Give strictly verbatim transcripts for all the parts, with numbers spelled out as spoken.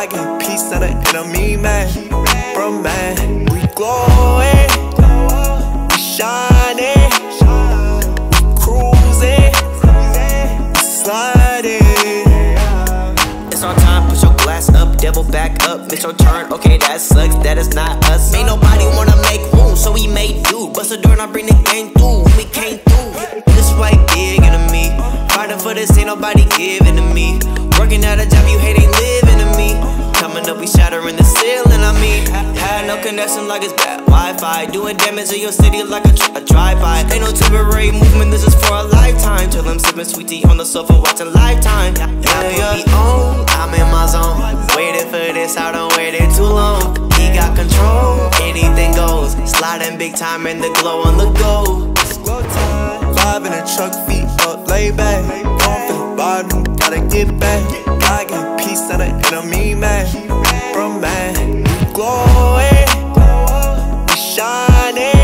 I get peace out of enemy, man. Bro, man, we glowing, we shining, we cruising, we sliding. It's on time, put your glass up, devil back up, miss your turn, okay that sucks, that is not us. Ain't nobody wanna make room, so we made do. Bust the door and I bring the gang through, we came through. This white big into me, fighting for this ain't nobody giving to me. Working at a job you hate ain't living to me. Coming up we shattering the ceiling, I mean. Had no connection like it's bad Wi-Fi. Doing damage in your city like a, a drive-by. Ain't no temporary movement, this is for a lifetime. Till I'm sipping sweet tea on the sofa watching Lifetime. Yeah, yeah, yeah. On, I'm in my zone. Waiting for this, I don't wait it too long. He got control, anything goes. Sliding big time in the glow on the go. Live in a truck, feet up, lay back. Going for the bottom, gotta get back. I get peace out of enemy, man. Bro, man, we glowing, we shining,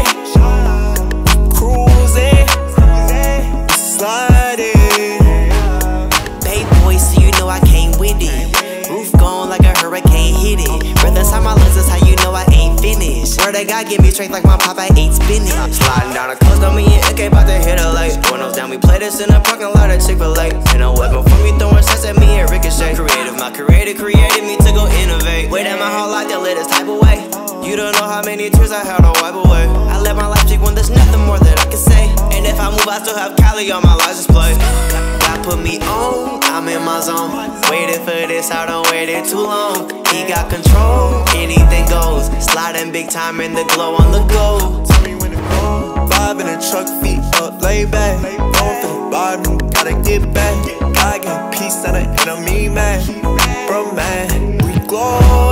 we cruising, we sliding. Baby boy, so you know I came with it. Roof gone like a hurricane hit it. Breath inside my lungs, that's how you know I ain't finished. Word that God give me strength like my papa ate spinach. Sliding down the coast on me and N K about to hit a light. Windows down, we play this in the parking lot of Chick-fil-A. And a weapon for me throwing shots at me and ricochet. Creative, my creator created me to go innovate. Wait at my whole life, they let this type of way. You don't know how many tears I had to wipe away. I let my life speak when there's nothing more that I can say. And if I move, I still have Cali on my license plate. God put me on, I'm in my zone. Waiting for this, I don't wait it too long. He got control, anything goes. Sliding big time in the glow on the go. Tell me when to go. Live in a truck, feet up, lay back. Going for the bottom, gotta get back. I get peace out of enemy, man. Bro, man, we glow.